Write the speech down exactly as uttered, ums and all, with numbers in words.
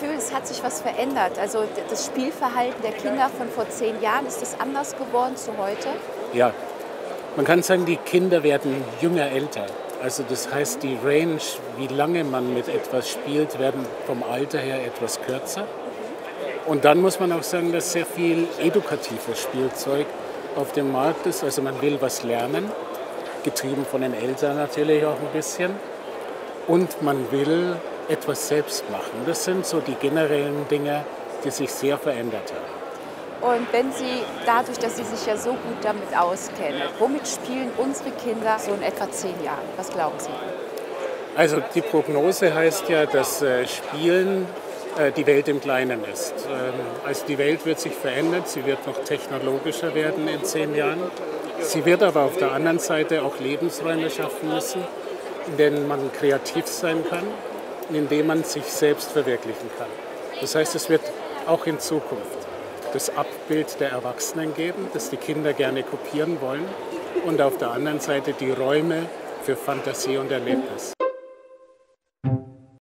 Gefühl, es hat sich was verändert? Also das Spielverhalten der Kinder von vor zehn Jahren, ist das anders geworden zu heute? Ja, man kann sagen, die Kinder werden jünger älter. Also das heißt, die Range, wie lange man mit etwas spielt, werden vom Alter her etwas kürzer. Und dann muss man auch sagen, dass sehr viel edukatives Spielzeug auf dem Markt ist. Also man will was lernen, getrieben von den Eltern natürlich auch ein bisschen. Und man will etwas selbst machen. Das sind so die generellen Dinge, die sich sehr verändert haben. Und wenn Sie, dadurch, dass Sie sich ja so gut damit auskennen, womit spielen unsere Kinder so in etwa zehn Jahren? Was glauben Sie? Also die Prognose heißt ja, dass äh, Spielen äh, die Welt im Kleinen ist. Ähm, also die Welt wird sich verändern, sie wird noch technologischer werden in zehn Jahren. Sie wird aber auf der anderen Seite auch Lebensräume schaffen müssen, in denen man kreativ sein kann, in denen man sich selbst verwirklichen kann. Das heißt, es wird auch in Zukunft das Abbild der Erwachsenen geben, das die Kinder gerne kopieren wollen, und auf der anderen Seite die Räume für Fantasie und Erlebnis.